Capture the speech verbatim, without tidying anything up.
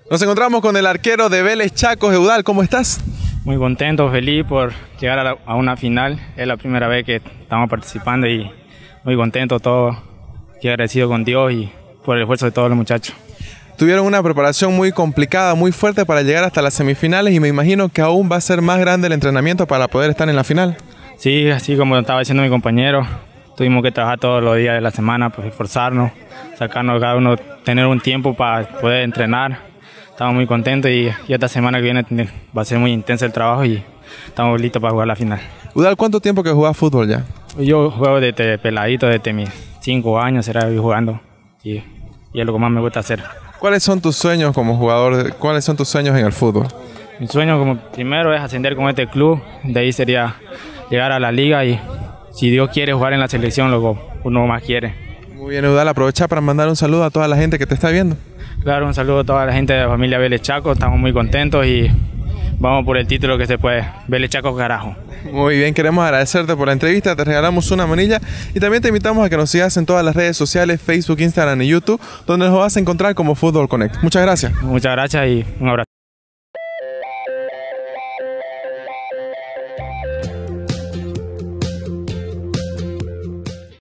Nos encontramos con el arquero de Vélez Chaco, Eudal, ¿cómo estás? Muy contento, feliz por llegar a, la, a una final. Es la primera vez que estamos participando y muy contento, todo, y agradecido con Dios y por el esfuerzo de todos los muchachos. Tuvieron una preparación muy complicada, muy fuerte para llegar hasta las semifinales y me imagino que aún va a ser más grande el entrenamiento para poder estar en la final. Sí, así como estaba diciendo mi compañero, tuvimos que trabajar todos los días de la semana, pues esforzarnos, sacarnos cada uno, tener un tiempo para poder entrenar. Estamos muy contentos y, y esta semana que viene va a ser muy intenso el trabajo y estamos listos para jugar la final. Eudal, ¿cuánto tiempo que jugás fútbol ya? Yo juego desde peladito, desde mis cinco años será jugando y, y es lo que más me gusta hacer. ¿Cuáles son tus sueños como jugador? ¿Cuáles son tus sueños en el fútbol? Mi sueño como primero es ascender con este club, de ahí sería llegar a la liga y si Dios quiere jugar en la selección, lo que uno más quiere. Muy bien, Eudal, aprovecha para mandar un saludo a toda la gente que te está viendo. Claro, un saludo a toda la gente de la familia Vélez Chaco, estamos muy contentos y vamos por el título que se puede, Vélez Chaco carajo. Muy bien, queremos agradecerte por la entrevista, te regalamos una manilla y también te invitamos a que nos sigas en todas las redes sociales, Facebook, Instagram y YouTube, donde nos vas a encontrar como Fútbol Connect. Muchas gracias. Muchas gracias y un abrazo.